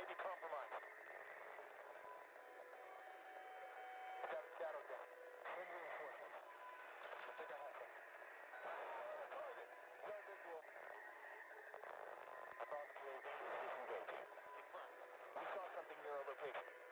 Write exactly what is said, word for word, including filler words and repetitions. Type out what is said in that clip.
may be compromised. We got a shadow down. Send reinforcements. Take a hot second. Target. No visual. Boss P A V is disengaged. We saw something near our location.